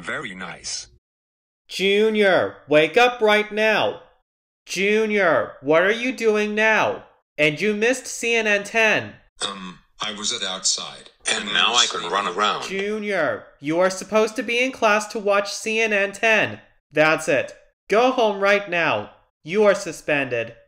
Very nice. Junior, wake up right now. Junior, what are you doing now? And you missed CNN 10. I was outside. And now I can run around. Junior, you are supposed to be in class to watch CNN 10. That's it. Go home right now. You are suspended.